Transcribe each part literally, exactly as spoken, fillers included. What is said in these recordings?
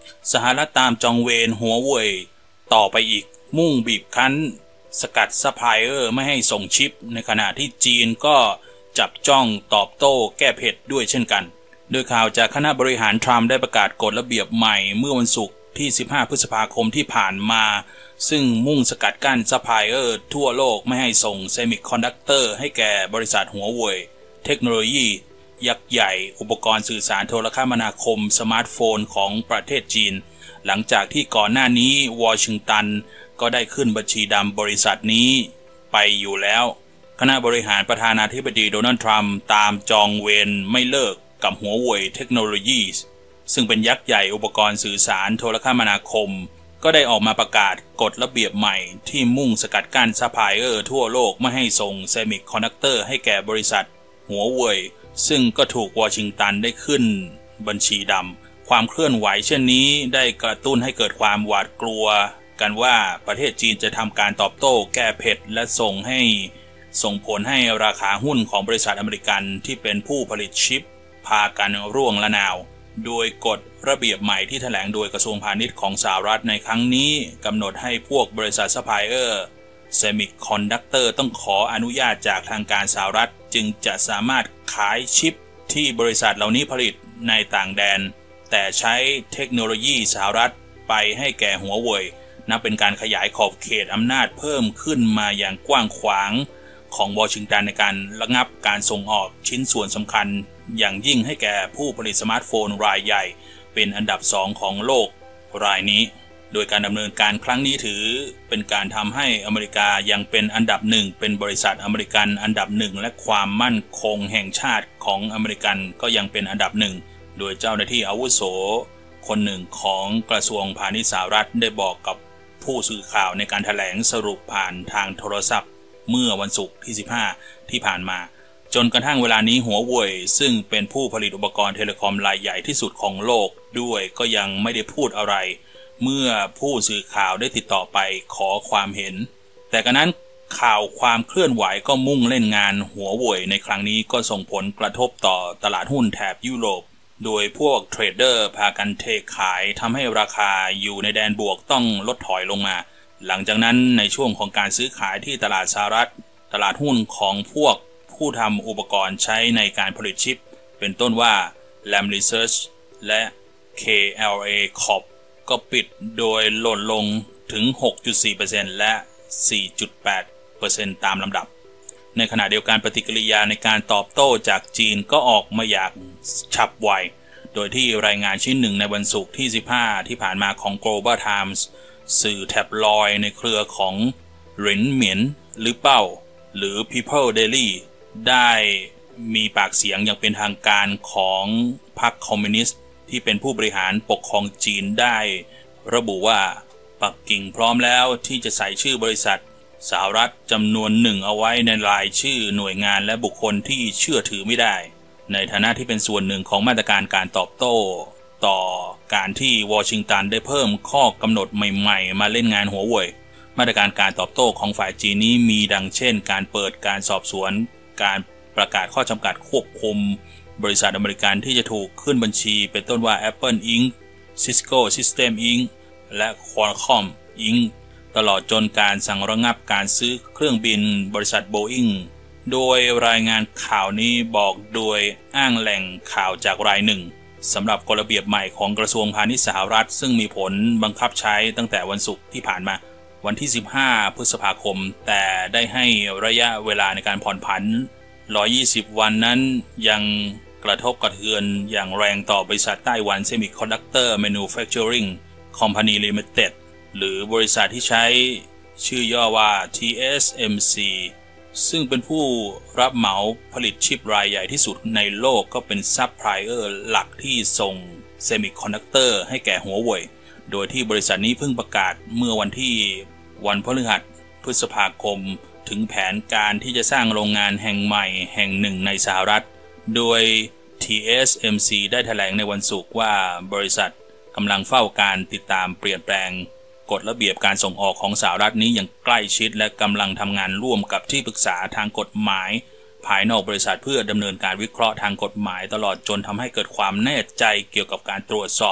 สหรัฐตามจองเวรหัวเว่ยต่อไปอีกมุ่งบีบคั้นสกัดซัพพลายเออร์ไม่ให้ส่งชิปในขณะที่จีนก็จับจ้องตอบโต้แก้เผ็ดด้วยเช่นกันโดยข่าวจากคณะบริหารทรัมป์ได้ประกาศกฎระเบียบใหม่เมื่อวันศุกร์ที่สิบห้าพฤษภาคมที่ผ่านมาซึ่งมุ่งสกัดกั้นซัพพลายเออร์ทั่วโลกไม่ให้ส่งเซมิคอนดักเตอร์ให้แก่บริษัทหัวเว่ยเทคโนโลยียักษ์ใหญ่อุปกรณ์สื่อสารโทรคมนาคมสมาร์ทโฟนของประเทศจีนหลังจากที่ก่อนหน้านี้วอชิงตันก็ได้ขึ้นบัญชีดำบริษัทนี้ไปอยู่แล้วคณะบริหารประธานาธิบดีโดนัลด์ทรัมป์ตามจองเวรไม่เลิกกับหัวเว่ยเทคโนโลยีซึ่งเป็นยักษ์ใหญ่อุปกรณ์สื่อสารโทรคมนาคมก็ได้ออกมาประกาศกฎระเบียบใหม่ที่มุ่งสกัดกั้นซัพพลายเออร์ทั่วโลกไม่ให้ส่งเซมิคอนดักเตอร์ให้แก่บริษัทหัวเว่ยซึ่งก็ถูกวอชิงตันได้ขึ้นบัญชีดำความเคลื่อนไหวเช่นนี้ได้กระตุ้นให้เกิดความหวาดกลัวกันว่าประเทศจีนจะทำการตอบโต้แก้เผ็ดและส่งให้ส่งผลให้ราคาหุ้นของบริษัทอเมริกันที่เป็นผู้ผลิตชิปพากันร่วงละนาวโดยกฎระเบียบใหม่ที่แถลงโดยกระทรวงพาณิชย์ของสหรัฐในครั้งนี้กำหนดให้พวกบริษัทซัพพลายเออร์เซมิคอนดักเตอร์ต้องขออนุญาตจากทางการสหรัฐจึงจะสามารถขายชิปที่บริษัทเหล่านี้ผลิตในต่างแดนแต่ใช้เทคโนโลยีสหรัฐไปให้แก่หัวเว่ยนับเป็นการขยายขอบเขตอำนาจเพิ่มขึ้นมาอย่างกว้างขวางของวอชิงตันในการระงับการส่งออกชิ้นส่วนสำคัญอย่างยิ่งให้แก่ผู้ผลิตสมาร์ทโฟนรายใหญ่เป็นอันดับสองของโลกรายนี้โดยการดำเนินการครั้งนี้ถือเป็นการทำให้อเมริกายังเป็นอันดับหนึ่งเป็นบริษัทอเมริกันอันดับหนึ่งและความมั่นคงแห่งชาติของอเมริกันก็ยังเป็นอันดับหนึ่งโดยเจ้าหน้าที่อาวุโสคนหนึ่งของกระทรวงพาณิชย์สหรัฐได้บอกกับผู้สื่อข่าวในการแถลงสรุปผ่านทางโทรศัพท์เมื่อวันศุกร์ที่สิบห้าที่ผ่านมาจนกระทั่งเวลานี้หัวเว่ยซึ่งเป็นผู้ผลิตอุปกรณ์เทเลคอมรายใหญ่ที่สุดของโลกด้วยก็ยังไม่ได้พูดอะไรเมื่อผู้สื่อข่าวได้ติดต่อไปขอความเห็นแต่กระนั้นข่าวความเคลื่อนไหวก็มุ่งเล่นงานหัวเว่ยในครั้งนี้ก็ส่งผลกระทบต่อตลาดหุ้นแถบยุโรปโดยพวกเทรดเดอร์พากันเทขายทำให้ราคาอยู่ในแดนบวกต้องลดถอยลงมาหลังจากนั้นในช่วงของการซื้อขายที่ตลาดสหรัฐตลาดหุ้นของพวกผู้ทำอุปกรณ์ใช้ในการผลิตชิปเป็นต้นว่า Lam Research และ เค แอล เอ Corp ก็ปิดโดยหล่นลงถึง หกจุดสี่เปอร์เซ็นต์ และ สี่จุดแปดเปอร์เซ็นต์ ตามลำดับในขณะเดียวกันปฏิกิริยาในการตอบโต้จากจีนก็ออกมาอย่างฉับไวโดยที่รายงานชิ้นหนึ่งในวันศุกร์ที่สิบห้าที่ผ่านมาของ Global Times สื่อแท็บลอยด์ในเครือของเหรินเหมียนหรือเป้าหรือ People Daily ได้มีปากเสียงอย่างเป็นทางการของพรรคคอมมิวนิสต์ที่เป็นผู้บริหารปกครองจีนได้ระบุว่าปักกิ่งพร้อมแล้วที่จะใส่ชื่อบริษัทสหรัฐจำนวนหนึ่งเอาไว้ในรายชื่อหน่วยงานและบุคคลที่เชื่อถือไม่ได้ในฐานะที่เป็นส่วนหนึ่งของมาตรการการตอบโต้ต่อการที่วอชิงตันได้เพิ่มข้อกำหนดใหม่ๆมาเล่นงานหัวเว่ยมาตรการการตอบโต้ของฝ่ายจีนนี้มีดังเช่นการเปิดการสอบสวนการประกาศข้อจำกัดควบคุมบริษัทอเมริกันที่จะถูกขึ้นบัญชีเป็นต้นว่า Apple อิงค์ Cisco System อิงค์ และ Qualcomm อิงค์ ตลอดจนการสั่งระงับการซื้อเครื่องบินบริษัท Boeing โดยรายงานข่าวนี้บอกโดยอ้างแหล่งข่าวจากรายหนึ่งสำหรับกฎระเบียบใหม่ของกระทรวงพาณิชย์สหรัฐซึ่งมีผลบังคับใช้ตั้งแต่วันศุกร์ที่ผ่านมาวันที่สิบห้าพฤษภาคมแต่ได้ให้ระยะเวลาในการผ่อนผันหนึ่งร้อยยี่สิบวันนั้นยังกระทบกระเทือนอย่างแรงต่อบริษัทไต้หวัน Semiconductor Manufacturing Company Limited หรือบริษัทที่ใช้ชื่อย่อว่า ที เอส เอ็ม ซี ซึ่งเป็นผู้รับเหมาผลิตชิปรายใหญ่ที่สุดในโลกก็เป็นซัพพลายเออร์หลักที่ส่งเซมิคอนดักเตอร์ให้แก่หัวเว่ยโดยที่บริษัทนี้เพิ่งประกาศเมื่อวันที่วันพฤหัสพฤษภาคมถึงแผนการที่จะสร้างโรงงานแห่งใหม่แห่งหนึ่งในสหรัฐโดย ที เอส เอ็ม ซี ได้แถลงในวันศุกร์ว่าบริษัทกำลังเฝ้าการติดตามเปลี่ยนแปลงกฎระเบียบการส่งออกของสหรัฐนี้อย่างใกล้ชิดและกำลังทำงานร่วมกับที่ปรึกษาทางกฎหมายภายนอกบริษัทเพื่อดำเนินการวิเคราะห์ทางกฎหมายตลอดจนทำให้เกิดความแน่ใจเกี่ยวกับการตรวจสอบ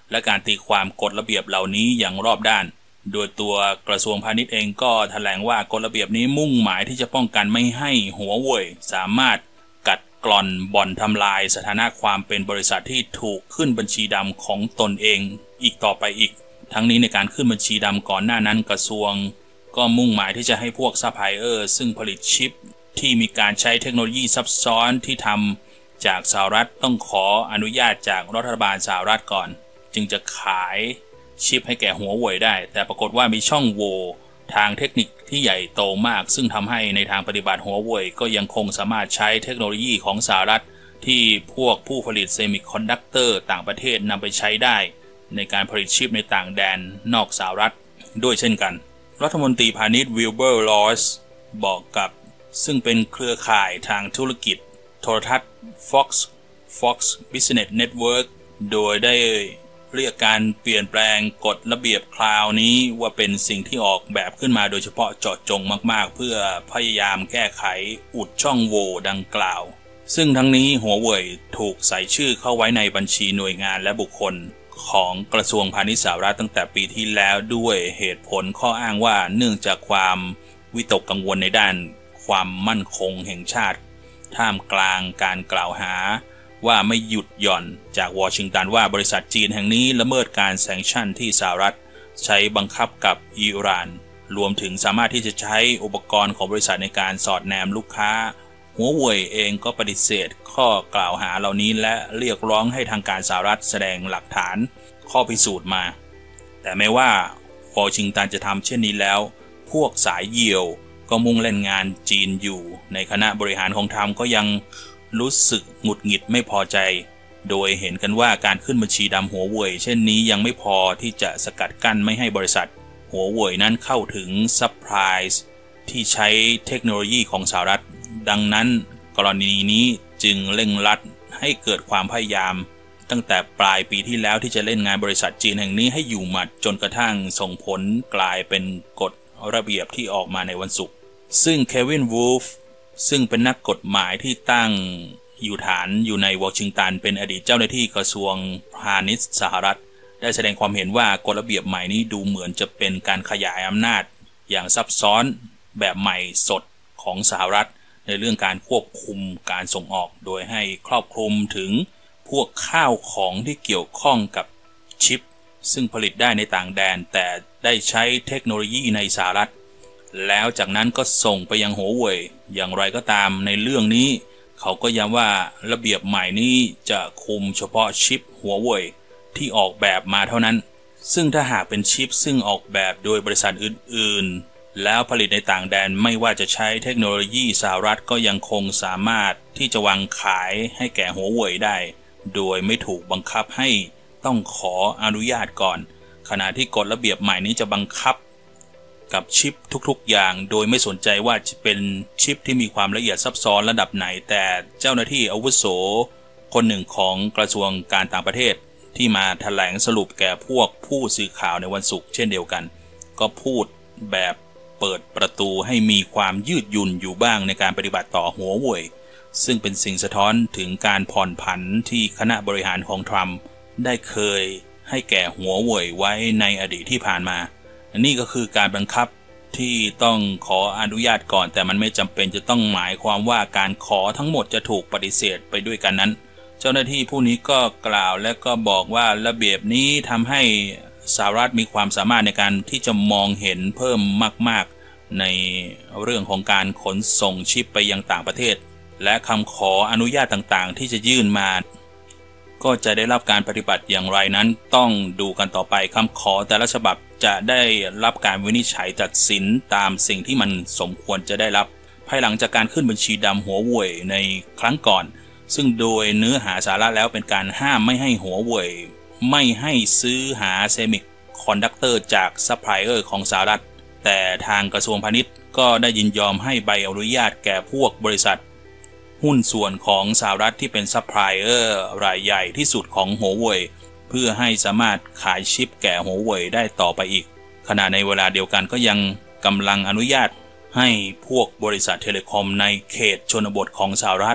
และการตีความกฎระเบียบเหล่านี้อย่างรอบด้านโดยตัวกระทรวงพาณิชย์เองก็แถลงว่ากฎระเบียบนี้มุ่งหมายที่จะป้องกันไม่ให้หัวเว่ยสามารถกัดกร่อนบ่อนทำลายสถานะความเป็นบริษัทที่ถูกขึ้นบัญชีดำของตนเองอีกต่อไปอีกทั้งนี้ในการขึ้นบัญชีดำก่อนหน้านั้นกระทรวงก็มุ่งหมายที่จะให้พวกซัพพลายเออร์ซึ่งผลิตชิปที่มีการใช้เทคโนโลยีซับซ้อนที่ทำจากสหรัฐต้องขออนุญาตจากรัฐบาลสหรัฐก่อนจึงจะขายชิปให้แก่หัวเว่ยได้แต่ปรากฏว่ามีช่องโหว่ทางเทคนิคที่ใหญ่โตมากซึ่งทำให้ในทางปฏิบัติหัวเว่ยก็ยังคงสามารถใช้เทคโนโลยีของสหรัฐที่พวกผู้ผลิตเซมิคอนดักเตอร์ต่างประเทศนำไปใช้ได้ในการผลิตชิปในต่างแดนนอกสหรัฐด้วยเช่นกันรัฐมนตรีพาณิชย์วิลเบอร์ลอสบอกกับซึ่งเป็นเครือข่ายทางธุรกิจโทรทัศน์ Fox Fox Business Network โดยได้เรียกการเปลี่ยนแปลงกฎระเบียบคราวนี้ว่าเป็นสิ่งที่ออกแบบขึ้นมาโดยเฉพาะเจาะจงมากๆเพื่อพยายามแก้ไขอุดช่องโหว่ดังกล่าวซึ่งทั้งนี้หัวเว่ยถูกใส่ชื่อเข้าไว้ในบัญชีหน่วยงานและบุคคลของกระทรวงพาณิชย์สหรัฐตั้งแต่ปีที่แล้วด้วยเหตุผลข้ออ้างว่าเนื่องจากความวิตกกังวลในด้านความมั่นคงแห่งชาติท่ามกลางการกล่าวหาว่าไม่หยุดหย่อนจากวอชิงตันว่าบริษัทจีนแห่งนี้ละเมิดการแซงชั่นที่สหรัฐใช้บังคับกับอิหร่านรวมถึงสามารถที่จะใช้อุปกรณ์ของบริษัทในการสอดแนมลูกค้าหัวเว่ยเองก็ปฏิเสธข้อกล่าวหาเหล่านี้และเรียกร้องให้ทางการสหรัฐแสดงหลักฐานข้อพิสูจน์มาแต่แม้ว่าวอชิงตันจะทำเช่นนี้แล้วพวกสายเหี่ยวก็มุ่งเล่นงานจีนอยู่ในคณะบริหารของทรัมป์ก็ยังรู้สึกหงุดหงิดไม่พอใจโดยเห็นกันว่าการขึ้นบัญชีดำหัวเว่ยเช่นนี้ยังไม่พอที่จะสกัดกั้นไม่ให้บริษัทหัวเว่ยนั้นเข้าถึงซัพพลายที่ใช้เทคโนโลยีของสหรัฐดังนั้นกรณีนี้จึงเร่งรัดให้เกิดความพยายามตั้งแต่ปลายปีที่แล้วที่จะเล่นงานบริษัทจีนแห่งนี้ให้อยู่หมัดจนกระทั่งส่งผลกลายเป็นกฎระเบียบที่ออกมาในวันศุกร์ซึ่งเควินวูฟซึ่งเป็นนักกฎหมายที่ตั้งอยู่ฐานอยู่ในวอชิงตันเป็นอดีตเจ้าหน้าที่กระทรวงพาณิชย์สหรัฐได้แสดงความเห็นว่ากฎระเบียบใหม่นี้ดูเหมือนจะเป็นการขยายอำนาจอย่างซับซ้อนแบบใหม่สดของสหรัฐในเรื่องการควบคุมการส่งออกโดยให้ครอบคลุมถึงพวกข้าวของที่เกี่ยวข้องกับชิปซึ่งผลิตได้ในต่างแดนแต่ได้ใช้เทคโนโลยีในสหรัฐแล้วจากนั้นก็ส่งไปยังหัวเว่ยอย่างไรก็ตามในเรื่องนี้เขาก็ย้ำว่าระเบียบใหม่นี้จะคุมเฉพาะชิปหัวเว่ยที่ออกแบบมาเท่านั้นซึ่งถ้าหากเป็นชิปซึ่งออกแบบโดยบริษัทอื่นๆแล้วผลิตในต่างแดนไม่ว่าจะใช้เทคโนโลยีสหรัฐก็ยังคงสามารถที่จะวางขายให้แก่หัวเว่ยได้โดยไม่ถูกบังคับให้ต้องขออนุญาตก่อนขณะที่กฎระเบียบใหม่นี้จะบังคับกับชิปทุกๆอย่างโดยไม่สนใจว่าจะเป็นชิปที่มีความละเอียดซับซ้อนระดับไหนแต่เจ้าหน้าที่อาวุโสคนหนึ่งของกระทรวงการต่างประเทศที่มาแถลงสรุปแก่พวกผู้สื่อข่าวในวันศุกร์เช่นเดียวกันก็พูดแบบเปิดประตูให้มีความยืดหยุ่นอยู่บ้างในการปฏิบัติต่อหัวเว่ยซึ่งเป็นสิ่งสะท้อนถึงการผ่อนผันที่คณะบริหารของทรัมป์ได้เคยให้แก่หัวเว่ยไว้ในอดีตที่ผ่านมานี่ก็คือการบังคับที่ต้องขออนุญาตก่อนแต่มันไม่จำเป็นจะต้องหมายความว่าการขอทั้งหมดจะถูกปฏิเสธไปด้วยกันนั้นเจ้าหน้าที่ผู้นี้ก็กล่าวและก็บอกว่าระเบียบนี้ทำให้สหรัฐมีความสามารถในการที่จะมองเห็นเพิ่มมากๆในเรื่องของการขนส่งชิปไปยังต่างประเทศและคำขออนุญาตต่างๆที่จะยื่นมาก็จะได้รับการปฏิบัติอย่างไรนั้นต้องดูกันต่อไปคำขอแต่ละฉบับจะได้รับการวินิจฉัยตัดสินตามสิ่งที่มันสมควรจะได้รับภายหลังจากการขึ้นบัญชีดำหัวเว่ยในครั้งก่อนซึ่งโดยเนื้อหาสาระแล้วเป็นการห้ามไม่ให้หัวเว่ยไม่ให้ซื้อหาเซมิคอนดักเตอร์จากซัพพลายเออร์ของสหรัฐแต่ทางกระทรวงพาณิชย์ก็ได้ยินยอมให้ใบอนุญาตแก่พวกบริษัทหุ้นส่วนของสหรัฐที่เป็นซัพพลายเออร์รายใหญ่ที่สุดของหัวเว่ยเพื่อให้สามารถขายชิปแก่หัวเว่ยได้ต่อไปอีกขณะในเวลาเดียวกันก็ยังกำลังอนุญาตให้พวกบริษัทเทเลคอมในเขตชนบทของสหรัฐ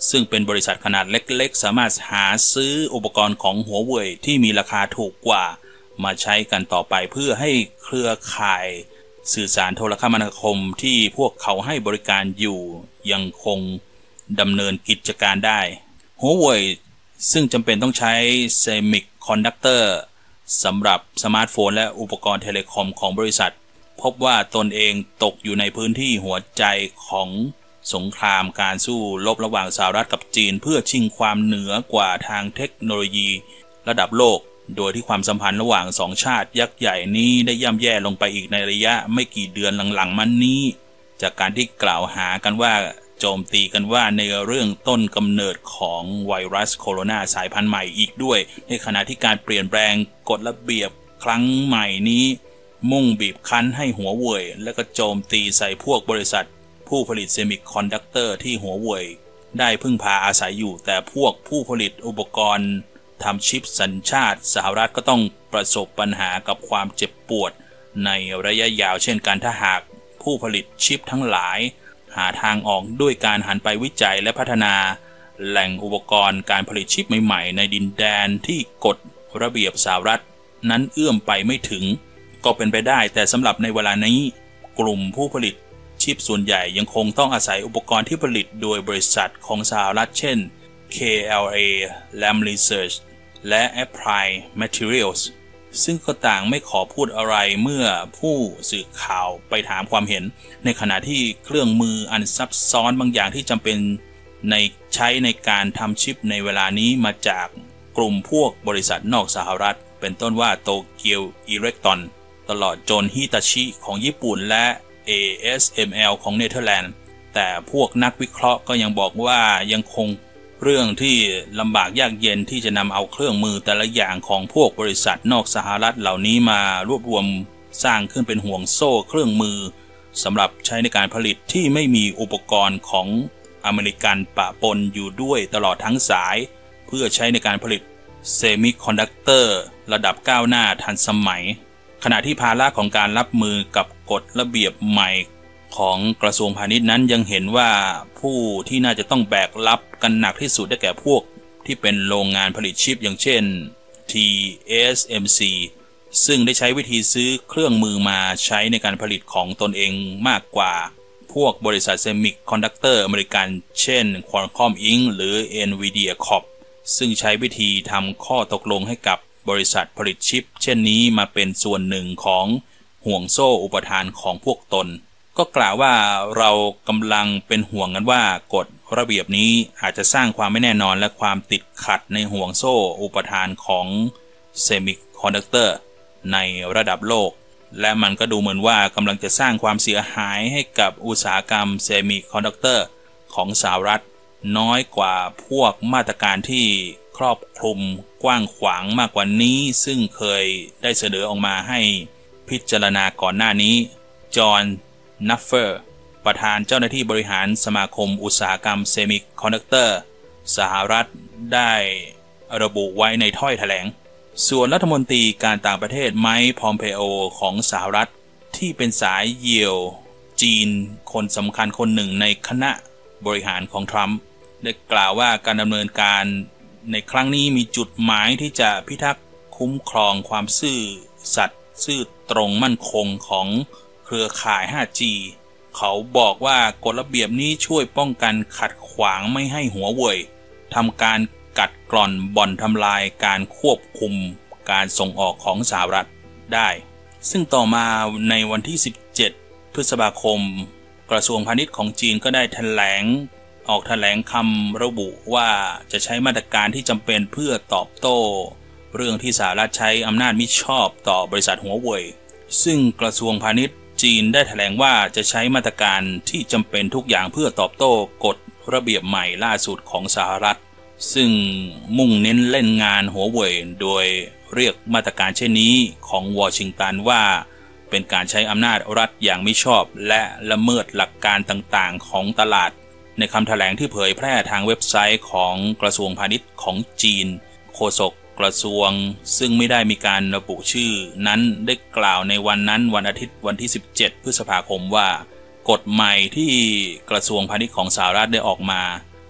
ซึ่งเป็นบริษัทขนาดเล็กๆสามารถหาซื้ออุปกรณ์ของหัวเว่ยที่มีราคาถูกกว่ามาใช้กันต่อไปเพื่อให้เครือข่ายสื่อสารโทรคมนาคมที่พวกเขาให้บริการอยู่ยังคงดำเนินกิจการได้หัวเว่ยซึ่งจำเป็นต้องใช้เซมิคอนดักเตอร์สำหรับสมาร์ทโฟนและอุปกรณ์เทเลคอมของบริษัทพบว่าตนเองตกอยู่ในพื้นที่หัวใจของสงครามการสู้รบระหว่างสหรัฐกับจีนเพื่อชิงความเหนือกว่าทางเทคโนโลยีระดับโลกโดยที่ความสัมพันธ์ระหว่างสองชาติยักษ์ใหญ่นี้ได้ย่ำแย่ลงไปอีกในระยะไม่กี่เดือนหลังๆมานี้จากการที่กล่าวหากันว่าโจมตีกันว่าในเรื่องต้นกำเนิดของไวรัสโคโรนาสายพันธุ์ใหม่อีกด้วยในขณะที่การเปลี่ยนแปลงกฎระเบียบครั้งใหม่นี้มุ่งบีบคั้นให้หัวเว่ยและก็โจมตีใส่พวกบริษัทผู้ผลิตเซมิคอนดักเตอร์ที่หัวเว่ยได้พึ่งพาอาศัยอยู่แต่พวกผู้ผลิตอุปกรณ์ทำชิปสัญชาติสหรัฐก็ต้องประสบปัญหากับความเจ็บปวดในระยะยาวเช่นกันถ้าหากผู้ผลิตชิปทั้งหลายหาทางออกด้วยการหันไปวิจัยและพัฒนาแหล่งอุปกรณ์การผลิตชิปใหม่ๆในดินแดนที่กฎระเบียบสหรัฐนั้นเอื้อมไปไม่ถึงก็เป็นไปได้แต่สำหรับในเวลานี้กลุ่มผู้ผลิตชิปส่วนใหญ่ยังคงต้องอาศัยอุปกรณ์ที่ผลิตโดยบริษัทของสหรัฐเช่น เค แอล เอ Lam Research และ Applied Materials ซึ่งก็ต่างไม่ขอพูดอะไรเมื่อผู้สื่อข่าวไปถามความเห็นในขณะที่เครื่องมืออันซับซ้อนบางอย่างที่จำเป็นในใช้ในการทำชิปในเวลานี้มาจากกลุ่มพวกบริษัทนอกสหรัฐเป็นต้นว่าโตเกียวอิเล็กตรอนตลอดจนฮิตาชิของญี่ปุ่นและ เอ เอส เอ็ม แอล ของเนเธอร์แลนด์แต่พวกนักวิเคราะห์ก็ยังบอกว่ายังคงเรื่องที่ลำบากยากเย็นที่จะนำเอาเครื่องมือแต่ละอย่างของพวกบริษัทนอกสหรัฐเหล่านี้มารวบรวมสร้างขึ้นเป็นห่วงโซ่เครื่องมือสำหรับใช้ในการผลิตที่ไม่มีอุปกรณ์ของอเมริกันปะปนอยู่ด้วยตลอดทั้งสายเพื่อใช้ในการผลิตเซมิคอนดักเตอร์ระดับก้าวหน้าทันสมัยขณะที่ภาระของการรับมือกับกฎระเบียบใหม่ของกระทรวงพาณิชย์นั้นยังเห็นว่าผู้ที่น่าจะต้องแบกรับกันหนักที่สุดได้แก่พวกที่เป็นโรงงานผลิตชิปอย่างเช่น ที เอส เอ็ม ซี ซึ่งได้ใช้วิธีซื้อเครื่องมือมาใช้ในการผลิตของตนเองมากกว่าพวกบริษัทเซมิคอนดักเตอร์อเมริกันเช่น Qualcomm อิง หรือ Nvidia Corp ซึ่งใช้วิธีทำข้อตกลงให้กับบริษัทผลิตชิปเช่นนี้มาเป็นส่วนหนึ่งของห่วงโซ่อุปทานของพวกตนก็กล่าวว่าเรากำลังเป็นห่วงกันว่ากฎระเบียบนี้อาจจะสร้างความไม่แน่นอนและความติดขัดในห่วงโซ่อุปทานของเซมิคอนดักเตอร์ในระดับโลกและมันก็ดูเหมือนว่ากำลังจะสร้างความเสียหายให้กับอุตสาหกรรมเซมิคอนดักเตอร์ของสหรัฐน้อยกว่าพวกมาตรการที่ครอบคลุมกว้างขวางมากกว่านี้ซึ่งเคยได้เสนอออกมาให้พิจารณาก่อนหน้านี้จอห์นนัฟเฟอร์ประธานเจ้าหน้าที่บริหารสมาคมอุตสาหกรรมเซมิคอนดักเตอร์สหรัฐได้ระบุไว้ในถ้อยแถลงส่วนรัฐมนตรีการต่างประเทศไมค์ พอมเพโอของสหรัฐที่เป็นสายเหี่ยวจีนคนสำคัญคนหนึ่งในคณะบริหารของทรัมป์ได้กล่าวว่าการดำเนินการในครั้งนี้มีจุดหมายที่จะพิทักษ์คุ้มครองความซื่อสัตย์ซื่อตรงมั่นคงของเครือข่าย ห้าจี เขาบอกว่ากฎระเบียบนี้ช่วยป้องกันขัดขวางไม่ให้หัวเว่ยทำการกัดกร่อนบ่อนทำลายการควบคุมการส่งออกของสหรัฐได้ซึ่งต่อมาในวันที่สิบเจ็ดพฤษภาคมกระทรวงพาณิชย์ของจีนก็ได้แถลงออกแถลงคำระบุว่าจะใช้มาตรการที่จำเป็นเพื่อตอบโต้เรื่องที่สหรัฐใช้อำนาจมิชอบต่อบริษัทหัวเว่ยซึ่งกระทรวงพาณิชย์จีนได้แถลงว่าจะใช้มาตรการที่จำเป็นทุกอย่างเพื่อตอบโต้กฎระเบียบใหม่ล่าสุดของสหรัฐซึ่งมุ่งเน้นเล่นงานหัวเว่ยโดยเรียกมาตรการเช่นนี้ของวอชิงตันว่าเป็นการใช้อำนาจรัฐอย่างมิชอบและละเมิดหลักการต่างๆของตลาดในคำแถลงที่เผยแพร่ทางเว็บไซต์ของกระทรวงพาณิชย์ของจีนโฆษกกระทรวงซึ่งไม่ได้มีการระบุชื่อนั้นได้กล่าวในวันนั้นวันอาทิตย์วันที่สิบเจ็ดพฤษภาคมว่ากฎใหม่ที่กระทรวงพาณิชย์ของสหรัฐได้ออกมา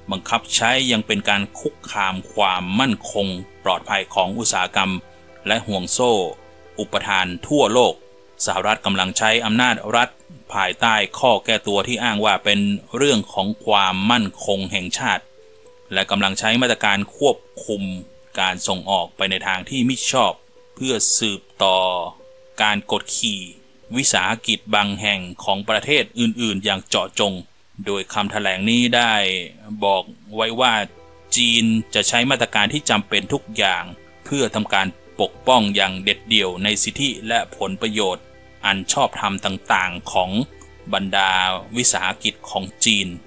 บังคับใช้ยังเป็นการคุกคามความมั่นคงปลอดภัยของอุตสาหกรรมและห่วงโซ่อุปทานทั่วโลกสหรัฐกำลังใช้อำนาจรัฐภายใต้ข้อแก้ตัวที่อ้างว่าเป็นเรื่องของความมั่นคงแห่งชาติและกำลังใช้มาตรการควบคุมการส่งออกไปในทางที่มิชอบเพื่อสืบต่อการกดขี่วิสาหกิจบางแห่งของประเทศอื่นๆอย่างเจาะจงโดยคำแถลงนี้ได้บอกไว้ว่าจีนจะใช้มาตรการที่จำเป็นทุกอย่างเพื่อทำการปกป้องอย่างเด็ดเดี่ยวในสิทธิและผลประโยชน์อันชอบธรรมต่างๆของบรรดาวิสาหกิจของจีน